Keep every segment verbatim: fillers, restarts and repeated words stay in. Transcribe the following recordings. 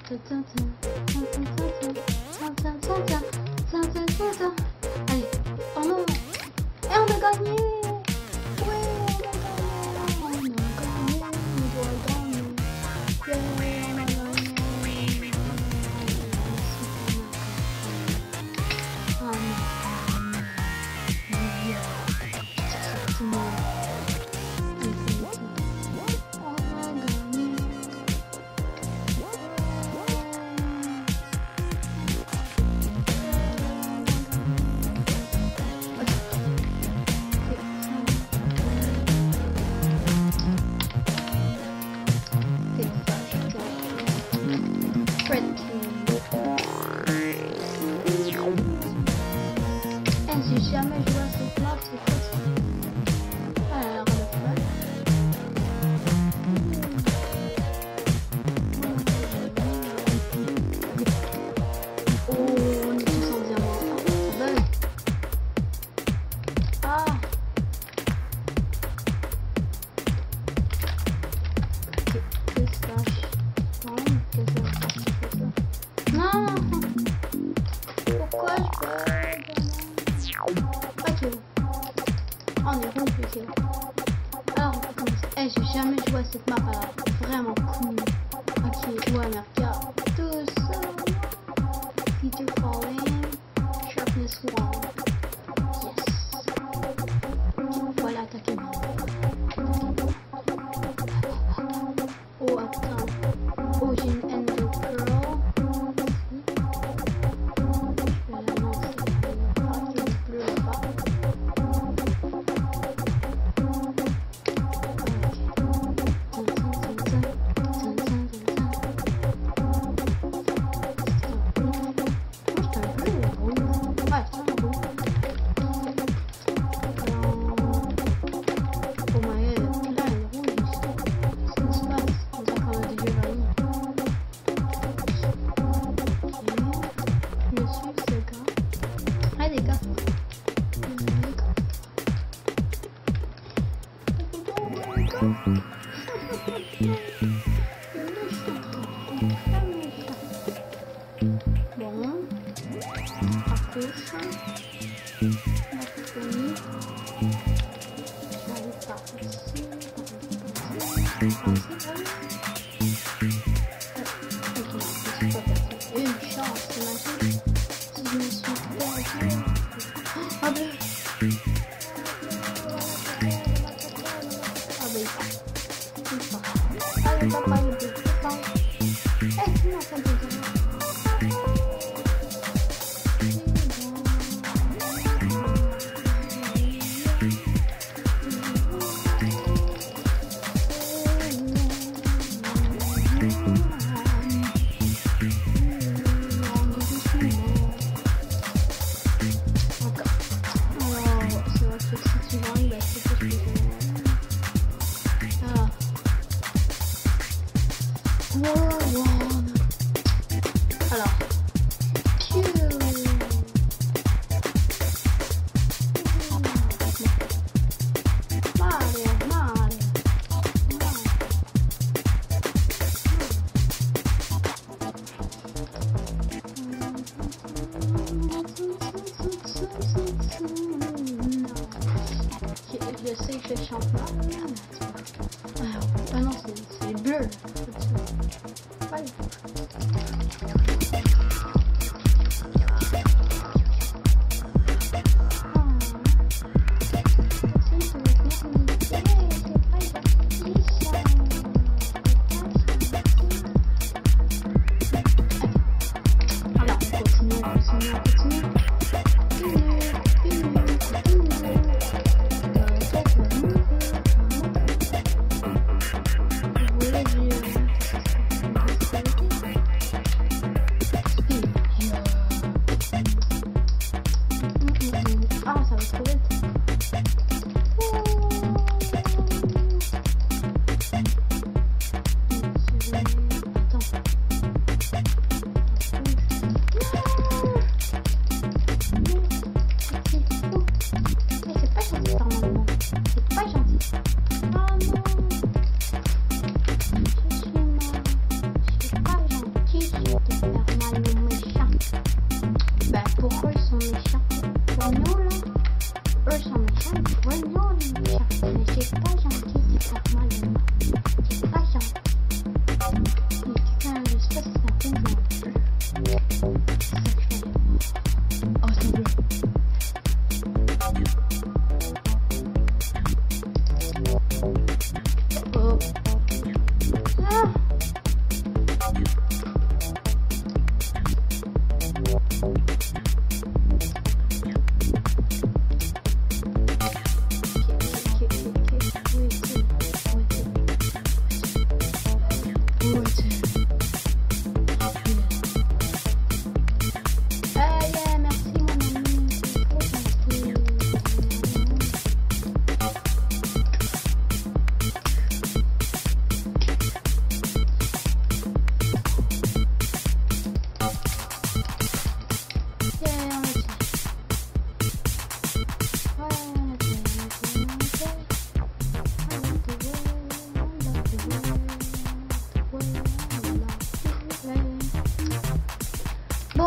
Allez, oh non. Et on a gagné. Ouais, on a gagné. On a gagné. On doit gagner. Yeah, on a gagné. Oh non. Yeah. C'est bon. J'ai jamais joué à cette map, c'est quoi ça? Ah, alors le fun. Oh, on est tous en diamant. Ah, ça bug. Ah. Que slash. Non, que ça. Non. Pourquoi je bug? Ok. Oh, on est compliqué. Alors, on va commencer. Eh, j'ai jamais joué à cette map, alors vraiment cool. Ok, ouais, mais regarde tout ça. Feature falling, sharpness one. Yes. Voilà, attaquez-moi. Oh, attends. Oh, j'ai une ender pearl. Bon, accroche, on a fini. Je vais aller par ici, par ici, par ici. Ok, c'est pas facile. Une chance, imagine si je me suis perdu. Ah ben. Ah ben, il part. Il part. Ah, il part, il part, il part. Eh, non, ça me fait. Alors, Mario, Mario, je sais que je chante pas. Ah non, c'est bleu. Allez.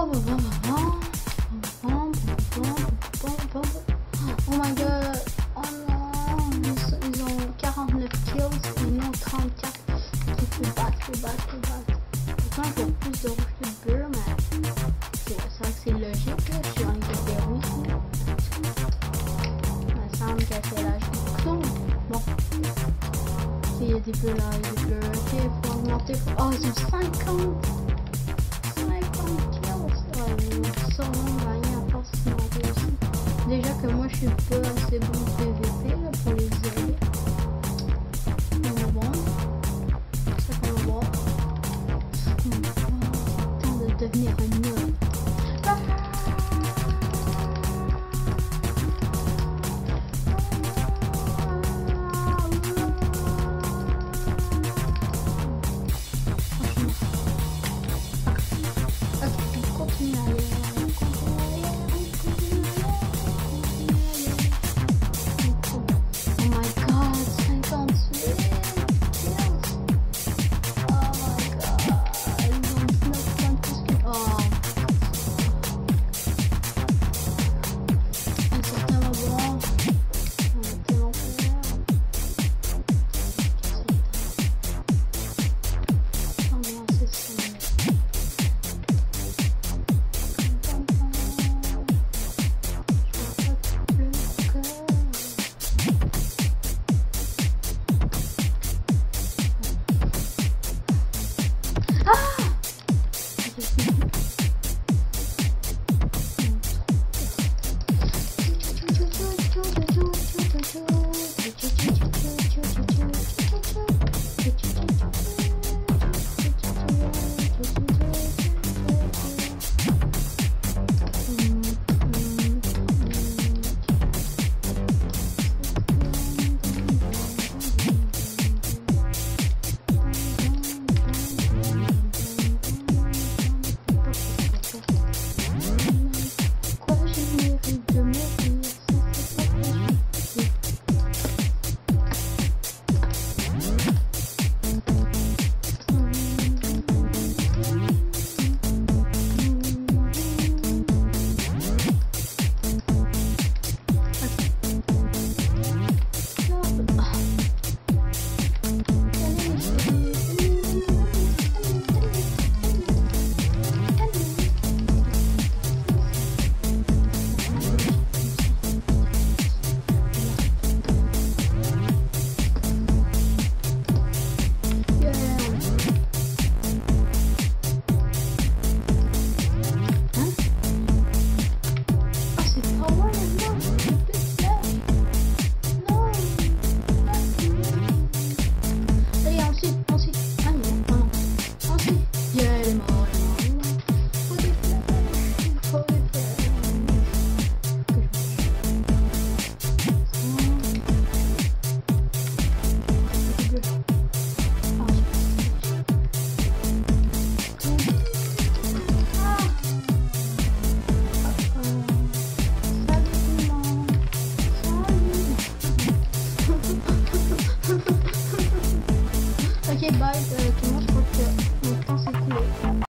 Oh my god. Oh non. Ils, ils ont quarante-neuf kills et non trente-quatre. Il faut battre, il faut battre, il faut battre. Pourtant, il faut plus de rouge que de bleu, mais c'est vrai que c'est logique. Là. Je suis en catégorie ici. Il me semble que c'est la chose. Bon. Il y a des bleus là, il y a des bleus. Ok, il faut augmenter. Oh, ils ont cinquante. cinquante kills. Oh, ils ont sûrement gagné à force de monter aussi. Déjà que moi je suis pas assez bon P V P là, pour les isoler. On va voir. Ça qu'on va voir. On va voir. C'est temps de devenir un